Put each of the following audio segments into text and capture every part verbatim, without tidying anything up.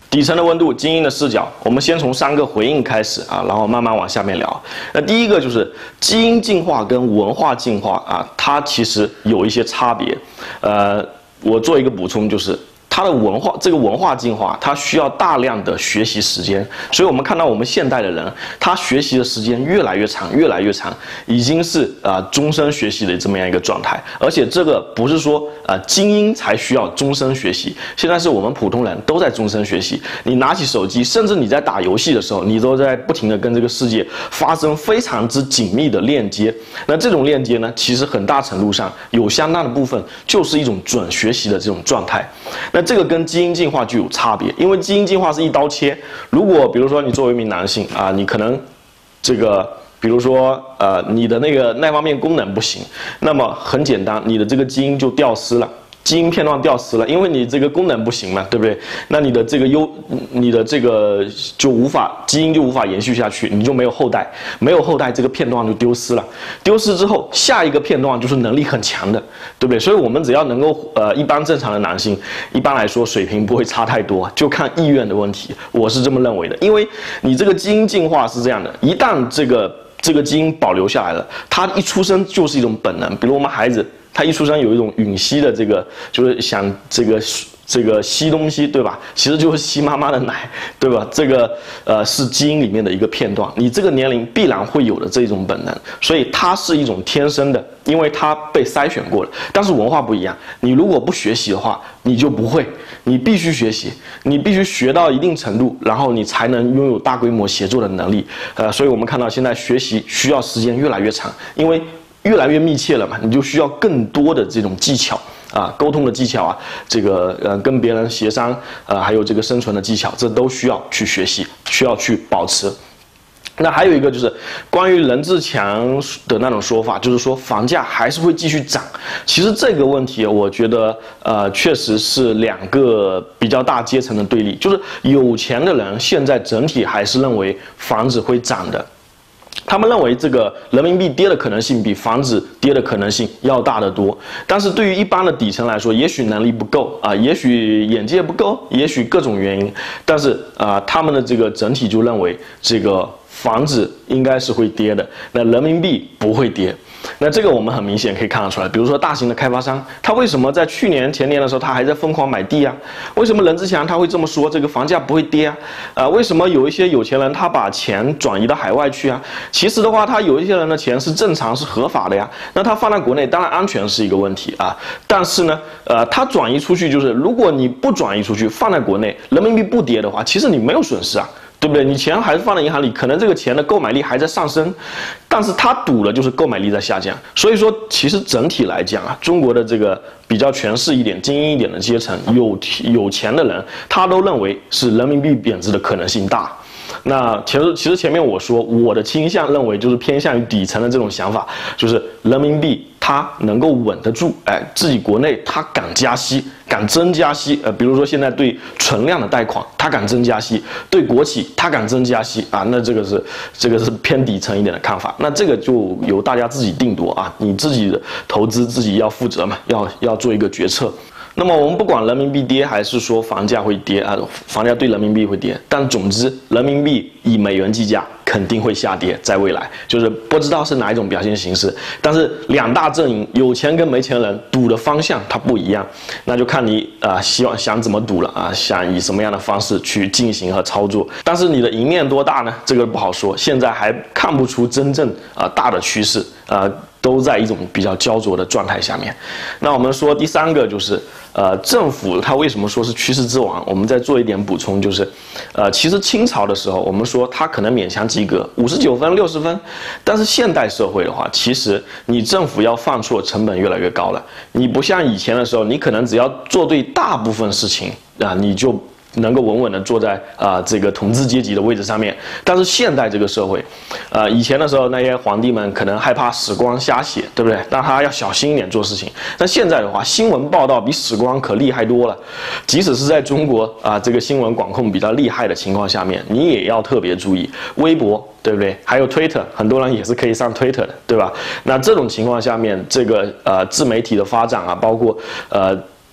底层的温度，精英的视角，我们先从三个回应开始啊，然后慢慢往下面聊。那第一个就是基因进化跟文化进化啊，它其实有一些差别。呃，我做一个补充，就是它的文化，这个文化进化，它需要大量的学习时间，所以我们看到我们现代的人，他学习的时间越来越长，越来越长，已经是啊、呃、终身学习的这么样一个状态。而且这个不是说啊、呃、精英才需要终身学习，现在是我们普通人都在终身学习。你拿起手机，甚至你在打游戏的时候，你都在不停的跟这个世界发生非常之紧密的链接。那这种链接呢，其实很大程度上有相当的部分就是一种准学习的这种状态。那这个跟基因进化就有差别，因为基因进化是一刀切。如果比如说你作为一名男性啊，你可能这个比如说呃你的那个那方面功能不行，那么很简单，你的这个基因就掉失了。基因片段掉失了，因为你这个功能不行嘛，对不对？那你的这个优，你的这个就无法基因就无法延续下去，你就没有后代，没有后代，这个片段就丢失了。丢失之后，下一个片段就是能力很强的，对不对？所以我们只要能够呃，一般正常的男性，一般来说水平不会差太多，就看意愿的问题，我是这么认为的。因为你这个基因进化是这样的，一旦这个这个基因保留下来了，他一出生就是一种本能，比如我们孩子。他一出生有一种吮吸的这个，就是想这个这个吸东西，对吧？其实就是吸妈妈的奶，对吧？这个呃是基因里面的一个片段，你这个年龄必然会有的这种本能，所以它是一种天生的，因为它被筛选过了。但是文化不一样，你如果不学习的话，你就不会，你必须学习，你必须学到一定程度，然后你才能拥有大规模协作的能力。呃，所以我们看到现在学习需要时间越来越长，因为越来越密切了嘛，你就需要更多的这种技巧啊，沟通的技巧啊，这个呃跟别人协商，呃还有这个生存的技巧，这都需要去学习，需要去保持。那还有一个就是关于任志强的那种说法，就是说房价还是会继续涨。其实这个问题，我觉得呃确实是两个比较大阶层的对立，就是有钱的人现在整体还是认为房子会涨的。他们认为这个人民币跌的可能性比房子跌的可能性要大得多，但是对于一般的底层来说，也许能力不够啊，也许眼界不够，也许各种原因，但是啊，他们的这个整体就认为这个房子应该是会跌的，那人民币不会跌。那这个我们很明显可以看得出来，比如说大型的开发商，他为什么在去年前年的时候他还在疯狂买地啊？为什么任志强他会这么说，这个房价不会跌啊？啊、呃，为什么有一些有钱人他把钱转移到海外去啊？其实的话，他有一些人的钱是正常是合法的呀，那他放在国内，当然安全是一个问题啊，但是呢，呃，他转移出去就是，如果你不转移出去，放在国内，人民币不跌的话，其实你没有损失啊。对不对？你钱还是放在银行里，可能这个钱的购买力还在上升，但是他赌了就是购买力在下降。所以说，其实整体来讲啊，中国的这个比较权势一点、精英一点的阶层，有有钱的人，他都认为是人民币贬值的可能性大。那其实其实前面我说我的倾向认为就是偏向于底层的这种想法，就是人民币它能够稳得住，哎，自己国内它敢加息，敢增加息，呃，比如说现在对存量的贷款它敢增加息，对国企它敢增加息啊，那这个是这个是偏底层一点的看法，那这个就由大家自己定夺啊，你自己的投资自己要负责嘛，要要做一个决策。那么我们不管人民币跌还是说房价会跌啊，房价对人民币会跌，但总之人民币以美元计价肯定会下跌，在未来就是不知道是哪一种表现形式，但是两大阵营有钱跟没钱人赌的方向它不一样，那就看你啊、呃、希望想怎么赌了啊，想以什么样的方式去进行和操作，但是你的赢面多大呢？这个不好说，现在还看不出真正啊、呃、大的趋势啊。呃都在一种比较焦灼的状态下面。那我们说第三个就是，呃，政府它为什么说是趋势之王？我们再做一点补充，就是，呃，其实清朝的时候，我们说它可能勉强及格，五十九分、六十分，但是现代社会的话，其实你政府要犯错成本越来越高了。你不像以前的时候，你可能只要做对大部分事情啊，你就能够稳稳地坐在啊、呃、这个统治阶级的位置上面，但是现代这个社会，呃以前的时候那些皇帝们可能害怕史光瞎写，对不对？让他要小心一点做事情。但现在的话，新闻报道比史光可厉害多了。即使是在中国啊、呃、这个新闻管控比较厉害的情况下面，你也要特别注意微博，对不对？还有推特，很多人也是可以上推特的，对吧？那这种情况下面，这个呃自媒体的发展啊，包括呃。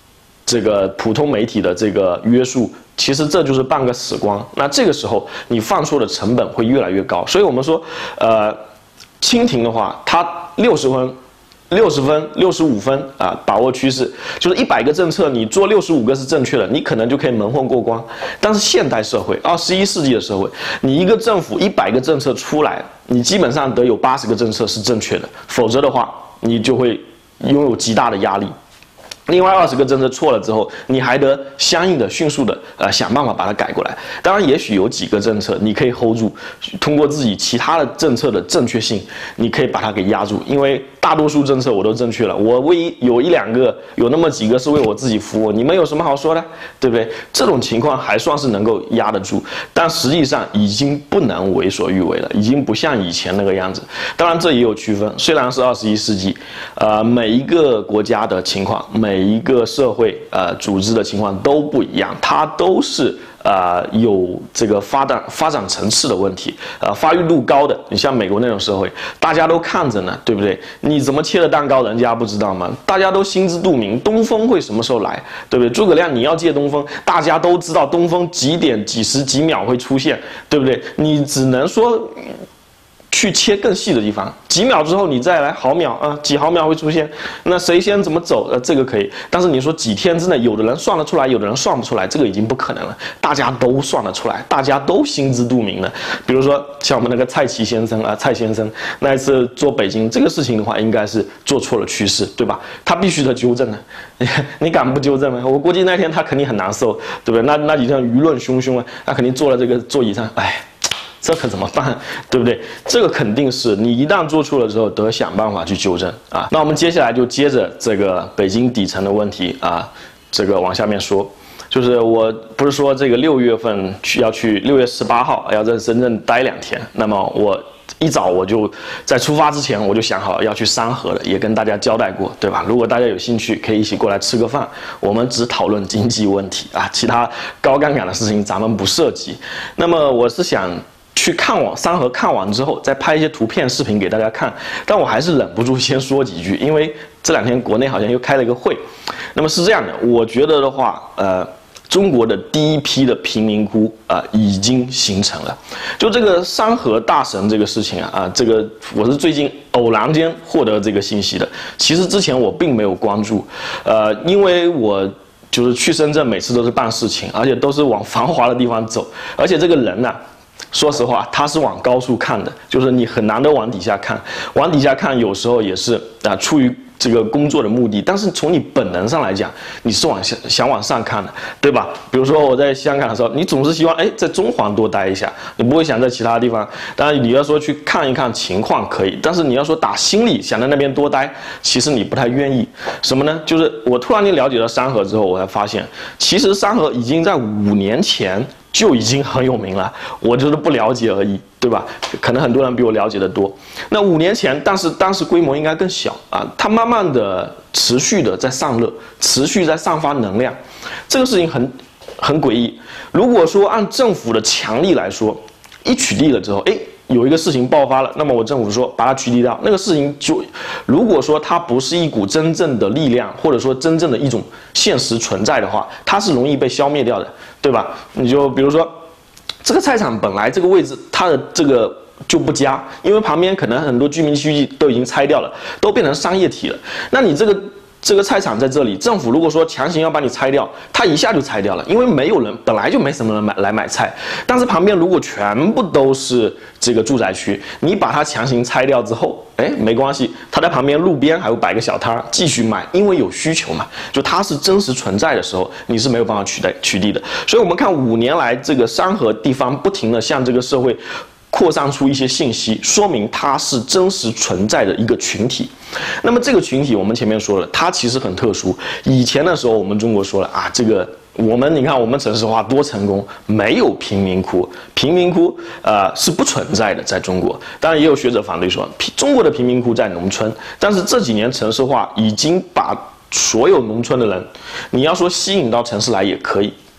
这个普通媒体的这个约束，其实这就是半个死光。那这个时候你放错的成本会越来越高。所以我们说，呃，蜻蜓的话，它六十分。六十分、六十五分啊，把握趋势，就是一百个政策，你做六十五个是正确的，你可能就可以蒙混过关。但是现代社会，二十一世纪的社会，你一个政府一百个政策出来，你基本上得有八十个政策是正确的，否则的话，你就会拥有极大的压力。另外二十个政策错了之后，你还得相应的、迅速的呃想办法把它改过来。当然，也许有几个政策你可以 hold 住，通过自己其他的政策的正确性，你可以把它给压住。因为大多数政策我都正确了，我唯一有一两个，有那么几个是为我自己服务，你们有什么好说的，对不对？这种情况还算是能够压得住，但实际上已经不能为所欲为了，已经不像以前那个样子。当然，这也有区分，虽然是二十一世纪，呃，每一个国家的情况，每每一个社会呃组织的情况都不一样，它都是呃有这个发展发展层次的问题，呃发育度高的，你像美国那种社会，大家都看着呢，对不对？你怎么切的蛋糕，人家不知道吗？大家都心知肚明，东风会什么时候来，对不对？诸葛亮你要借东风，大家都知道东风几点几十几秒会出现，对不对？你只能说去切更细的地方，几秒之后你再来毫秒啊，几毫秒会出现，那谁先怎么走，呃，这个可以。但是你说几天之内，有的人算得出来，有的人算不出来，这个已经不可能了。大家都算得出来，大家都心知肚明的。比如说像我们那个蔡奇先生啊，蔡先生那一次做北京这个事情的话，应该是做错了趋势，对吧？他必须得纠正啊，你敢不纠正吗？我估计那天他肯定很难受，对不对？那那几天舆论汹汹啊，他肯定坐在这个座椅上，哎。这可怎么办，对不对？这个肯定是你一旦做错了之后，得想办法去纠正啊。那我们接下来就接着这个北京底层的问题啊，这个往下面说，就是我不是说这个六月份去要去六月十八号要在深圳待两天，那么我一早我就在出发之前我就想好要去山河了，也跟大家交代过，对吧？如果大家有兴趣，可以一起过来吃个饭，我们只讨论经济问题啊，其他高杠杆的事情咱们不涉及。那么我是想去看完山河看完之后，再拍一些图片、视频给大家看。但我还是忍不住先说几句，因为这两天国内好像又开了一个会。那么是这样的，我觉得的话，呃，中国的第一批的贫民窟啊、呃、已经形成了。就这个山河大神这个事情啊，啊，这个我是最近偶然间获得这个信息的。其实之前我并没有关注，呃，因为我就是去深圳，每次都是办事情，而且都是往繁华的地方走，而且这个人呢、啊。说实话，他是往高处看的，就是你很难的往底下看，往底下看有时候也是啊，出于这个工作的目的，但是从你本能上来讲，你是往想想往上看的，对吧？比如说我在香港的时候，你总是希望哎在中环多待一下，你不会想在其他地方。当然你要说去看一看情况可以，但是你要说打心里想在那边多待，其实你不太愿意。什么呢？就是我突然间了解了山河之后，我才发现，其实山河已经在五年前就已经很有名了，我就是不了解而已，对吧？可能很多人比我了解的多。那五年前，但是当时规模应该更小啊，它慢慢的、持续的在散热，持续在散发能量，这个事情很很诡异。如果说按政府的强力来说，一取缔了之后，哎。有一个事情爆发了，那么我政府说把它取缔掉，那个事情就，如果说它不是一股真正的力量，或者说真正的一种现实存在的话，它是容易被消灭掉的，对吧？你就比如说，这个菜场本来这个位置它的这个就不佳，因为旁边可能很多居民区都已经拆掉了，都变成商业体了，那你这个。这个菜场在这里，政府如果说强行要把你拆掉，它一下就拆掉了，因为没有人，本来就没什么人买来买菜。但是旁边如果全部都是这个住宅区，你把它强行拆掉之后，哎，没关系，它在旁边路边还会摆个小摊继续卖，因为有需求嘛。就它是真实存在的时候，你是没有办法取代取缔的。所以我们看五年来，这个山河地方不停的向这个社会。扩散出一些信息，说明它是真实存在的一个群体。那么这个群体，我们前面说了，它其实很特殊。以前的时候，我们中国说了啊，这个我们你看我们城市化多成功，没有贫民窟，贫民窟呃是不存在的，在中国。当然也有学者反对说，中国的贫民窟在农村，但是这几年城市化已经把所有农村的人，你要说吸引到城市来也可以。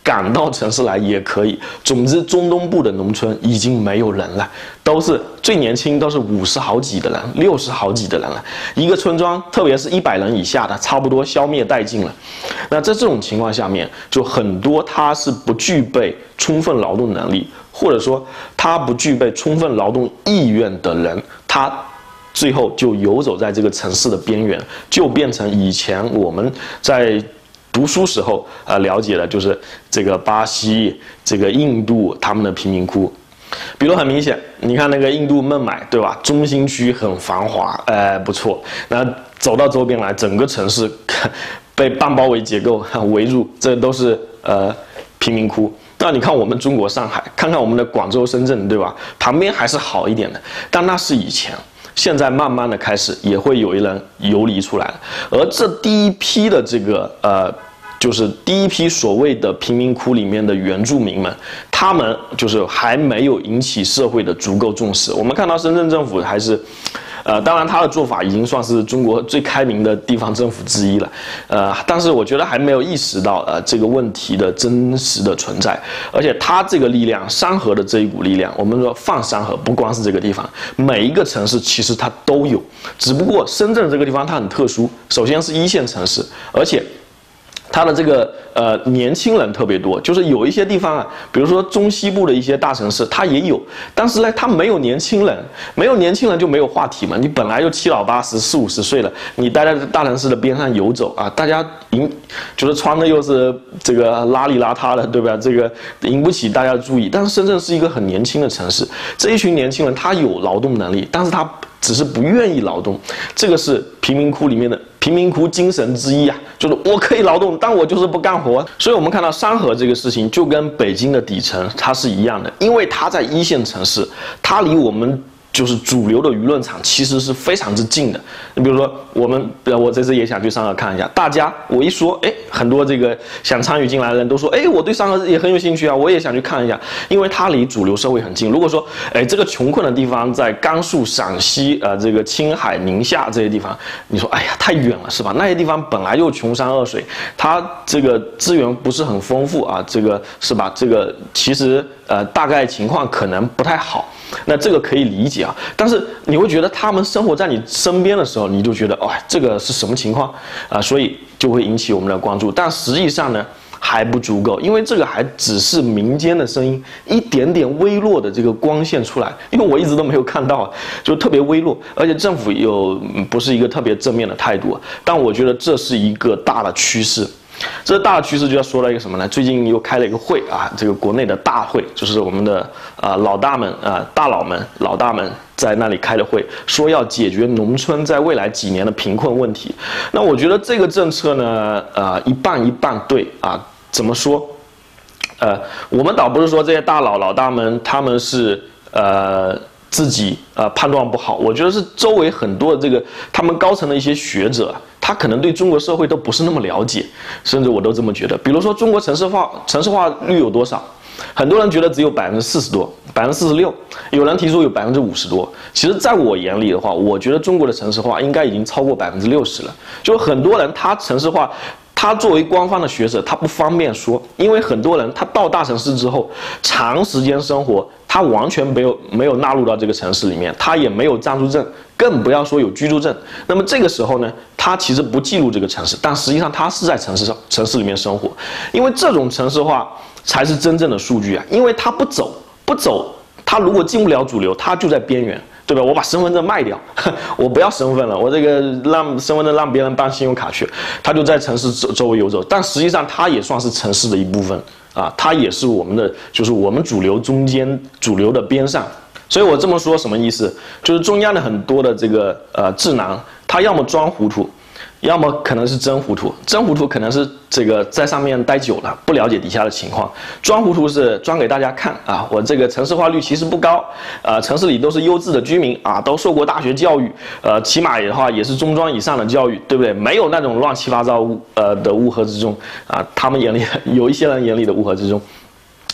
赶到城市来也可以。总之，中东部的农村已经没有人了，都是最年轻都是五十好几的人，六十好几的人了。一个村庄，特别是一百人以下的，差不多消灭殆尽了。那在这种情况下面，就很多他是不具备充分劳动能力，或者说他不具备充分劳动意愿的人，他最后就游走在这个城市的边缘，就变成以前我们在读书时候啊、呃、了解的，就是这个巴西、这个印度他们的贫民窟。比如很明显，你看那个印度孟买，对吧？中心区很繁华，呃，不错。那走到周边来，整个城市被半包围结构围住，这都是呃贫民窟。那你看我们中国上海，看看我们的广州、深圳，对吧？旁边还是好一点的，但那是以前。现在慢慢的开始也会有一人游离出来了，而这第一批的这个呃，就是第一批所谓的贫民窟里面的原住民们，他们就是还没有引起社会的足够重视。我们看到深圳政府还是。呃，当然，他的做法已经算是中国最开明的地方政府之一了，呃，但是我觉得还没有意识到呃这个问题的真实的存在，而且他这个力量，山河的这一股力量，我们说放山河不光是这个地方，每一个城市其实它都有，只不过深圳这个地方它很特殊，首先是一线城市，而且。它的这个呃年轻人特别多，就是有一些地方啊，比如说中西部的一些大城市，它也有，但是呢，它没有年轻人，没有年轻人就没有话题嘛。你本来就七老八十、四五十岁了，你待在大城市的边上游走啊，大家引就是穿的又是这个邋里邋遢的，对吧？这个引不起大家的注意。但是深圳是一个很年轻的城市，这一群年轻人他有劳动能力，但是他只是不愿意劳动，这个是贫民窟里面的贫民窟精神之一啊，就是我可以劳动，但我就是不干活。所以我们看到山河这个事情就跟北京的底层它是一样的，因为它在一线城市，它离我们就是主流的舆论场其实是非常之近的。你比如说我们，我这次也想去山河看一下，大家我一说，哎，很多这个想参与进来的人都说，哎，我对山河也很有兴趣啊，我也想去看一下，因为它离主流社会很近。如果说，哎，这个穷困的地方在甘肃、陕西、呃，这个青海、宁夏这些地方，你说，哎呀，太远了，是吧？那些地方本来就穷山恶水，它这个资源不是很丰富啊，这个是吧？这个其实呃，大概情况可能不太好。那这个可以理解啊，但是你会觉得他们生活在你身边的时候，你就觉得，哇，这个是什么情况啊？所以就会引起我们的关注。但实际上呢，还不足够，因为这个还只是民间的声音，一点点微弱的这个光线出来，因为我一直都没有看到啊，就特别微弱，而且政府又不是一个特别正面的态度，但我觉得这是一个大的趋势。这大的趋势就要说到一个什么呢？最近又开了一个会啊，这个国内的大会，就是我们的啊、呃、老大们啊、呃、大佬们老大们在那里开了会，说要解决农村在未来几年的贫困问题。那我觉得这个政策呢，呃一半一半对啊，怎么说？呃，我们倒不是说这些大佬老大们他们是呃。自己呃判断不好，我觉得是周围很多的这个他们高层的一些学者，他可能对中国社会都不是那么了解，甚至我都这么觉得。比如说中国城市化城市化率有多少？很多人觉得只有百分之四十多，百分之四十六，有人提出有百分之五十多。其实，在我眼里的话，我觉得中国的城市化应该已经超过百分之六十了。就很多人他城市化。他作为官方的学者，他不方便说，因为很多人他到大城市之后，长时间生活，他完全没有没有纳入到这个城市里面，他也没有暂住证，更不要说有居住证。那么这个时候呢，他其实不记录这个城市，但实际上他是在城市上城市里面生活，因为这种城市化才是真正的数据啊，因为他不走不走，他如果进不了主流，他就在边缘。对吧？我把身份证卖掉，我不要身份了，我这个让身份证让别人办信用卡去，他就在城市周周围游走，但实际上他也算是城市的一部分啊，他也是我们的，就是我们主流中间主流的边上。所以我这么说什么意思？就是中央的很多的这个呃智囊，他要么装糊涂。要么可能是真糊涂，真糊涂可能是这个在上面待久了，不了解底下的情况。装糊涂是装给大家看啊，我这个城市化率其实不高，呃，城市里都是优质的居民啊，都受过大学教育，呃，起码的话也是中专以上的教育，对不对？没有那种乱七八糟呃的乌合之众啊，他们眼里有一些人眼里的乌合之众。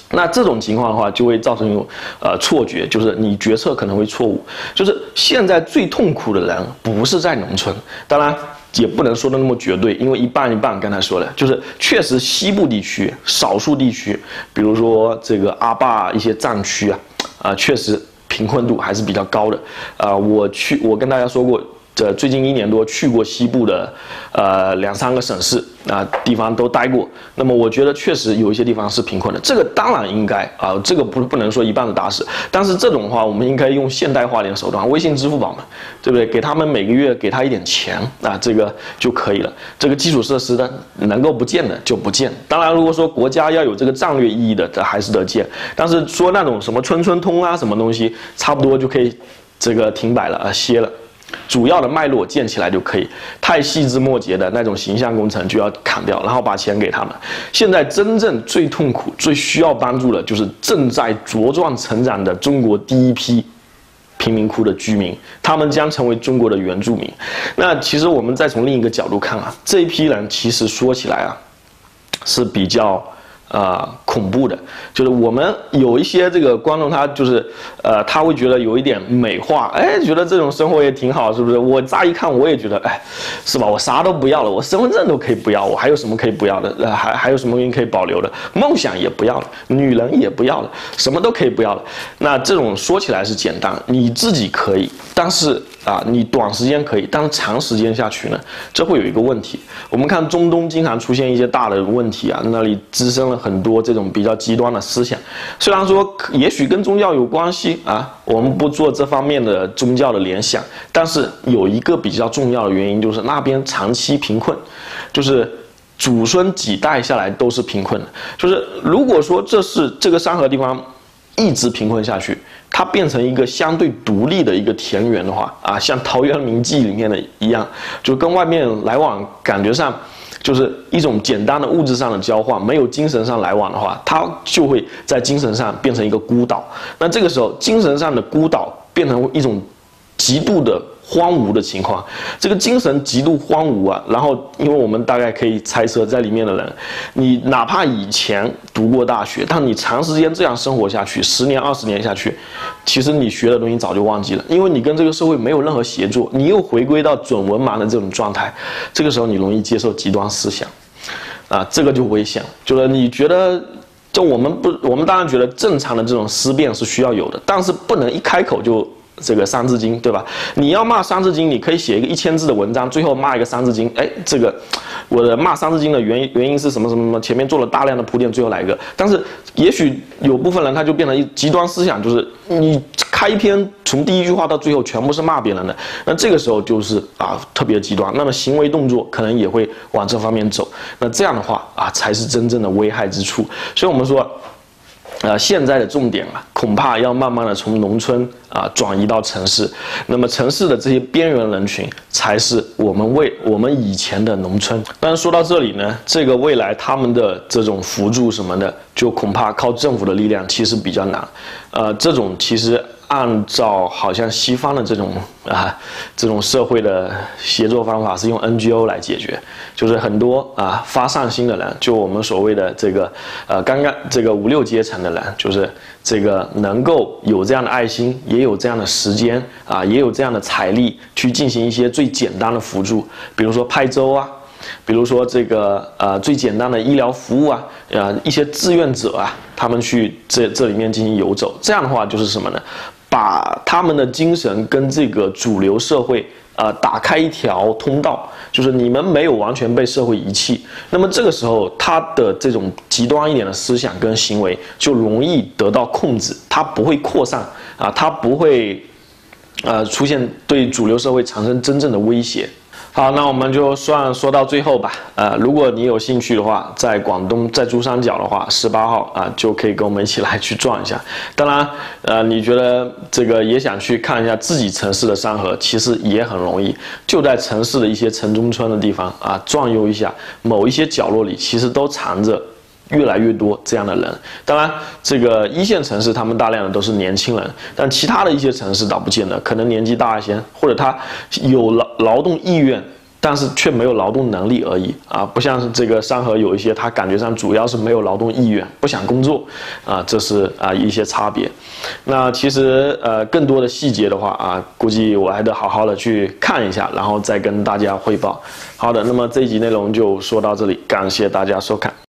那这种情况的话，就会造成一种呃错觉，就是你决策可能会错误。就是现在最痛苦的人不是在农村，当然也不能说的那么绝对，因为一半一半。刚才说的就是确实西部地区少数地区，比如说这个阿坝一些藏区啊，啊、呃、确实贫困度还是比较高的。啊、呃，我去我跟大家说过。这最近一年多去过西部的，呃两三个省市啊、呃、地方都待过。那么我觉得确实有一些地方是贫困的，这个当然应该啊、呃，这个不不能说一棒子打死。但是这种的话，我们应该用现代化点手段，微信、支付宝嘛，对不对？给他们每个月给他一点钱啊，这个就可以了。这个基础设施的能够不建的就不建。当然，如果说国家要有这个战略意义的，这还是得建。但是说那种什么村村通啊，什么东西，差不多就可以这个停摆了啊，歇了。主要的脉络建起来就可以，太细枝末节的那种形象工程就要砍掉，然后把钱给他们。现在真正最痛苦、最需要帮助的，就是正在茁壮成长的中国第一批贫民窟的居民，他们将成为中国的原住民。那其实我们再从另一个角度看啊，这一批人其实说起来啊，是比较。呃，恐怖的，就是我们有一些这个观众，他就是呃，他会觉得有一点美化，哎，觉得这种生活也挺好，是不是？我乍一看，我也觉得，哎，是吧？我啥都不要了，我身份证都可以不要，我还有什么可以不要的？呃，还还有什么东西可以保留的？梦想也不要了，女人也不要了，什么都可以不要了。那这种说起来是简单，你自己可以，但是啊，你短时间可以，但是长时间下去呢，这会有一个问题。我们看中东经常出现一些大的问题啊，那里滋生了很多这种比较极端的思想。虽然说也许跟宗教有关系啊，我们不做这方面的宗教的联想，但是有一个比较重要的原因就是那边长期贫困，就是祖孙几代下来都是贫困的。就是如果说这是这个山河地方一直贫困下去，它变成一个相对独立的一个田园的话啊，像《陶渊明记》里面的一样，就跟外面来往，感觉上就是一种简单的物质上的交换，没有精神上来往的话，它就会在精神上变成一个孤岛。那这个时候，精神上的孤岛变成一种极度的荒芜的情况，这个精神极度荒芜啊，然后因为我们大概可以猜测，在里面的人，你哪怕以前读过大学，但你长时间这样生活下去，十年、二十年下去，其实你学的东西早就忘记了，因为你跟这个社会没有任何协作，你又回归到准文盲的这种状态，这个时候你容易接受极端思想，啊，这个就危险，就是你觉得。就我们不，我们当然觉得正常的这种思辨是需要有的，但是不能一开口就这个三字经，对吧？你要骂三字经，你可以写一个一千字的文章，最后骂一个三字经，哎，这个我的骂三字经的原因原因是什么什么什么，前面做了大量的铺垫，最后来一个。但是也许有部分人他就变成一极端思想，就是你开一篇从第一句话到最后全部是骂别人的，那这个时候就是啊特别极端，那么行为动作可能也会往这方面走，那这样的话啊才是真正的危害之处。所以我们说。呃，现在的重点啊，恐怕要慢慢的从农村啊转移到城市。那么城市的这些边缘人群，才是我们为我们以前的农村。但是说到这里呢，这个未来他们的这种扶助什么的，就恐怕靠政府的力量其实比较难。呃，这种其实。按照好像西方的这种啊这种社会的协作方法是用 N G O 来解决，就是很多啊发善心的人，就我们所谓的这个呃刚刚这个五六阶层的人，就是这个能够有这样的爱心，也有这样的时间啊，也有这样的财力去进行一些最简单的辅助，比如说派粥啊。比如说这个呃最简单的医疗服务啊，呃一些志愿者啊，他们去这这里面进行游走，这样的话就是什么呢？把他们的精神跟这个主流社会呃打开一条通道，就是你们没有完全被社会遗弃，那么这个时候他的这种极端一点的思想跟行为就容易得到控制，他不会扩散啊，他不会呃出现对主流社会产生真正的威胁。好，那我们就算说到最后吧。呃，如果你有兴趣的话，在广东，在珠三角的话，十八号啊、呃、就可以跟我们一起来去转一下。当然，呃，你觉得这个也想去看一下自己城市的山河，其实也很容易，就在城市的一些城中村的地方啊，转悠一下，某一些角落里其实都藏着。越来越多这样的人，当然，这个一线城市他们大量的都是年轻人，但其他的一些城市倒不见得，可能年纪大一些，或者他有劳劳动意愿， 但是却没有劳动能力而已啊，不像是这个山河有一些，他感觉上主要是没有劳动意愿，不想工作啊，这是啊一些差别。那其实呃更多的细节的话啊，估计我还得好好的去看一下，然后再跟大家汇报。好的，那么这一集内容就说到这里，感谢大家收看。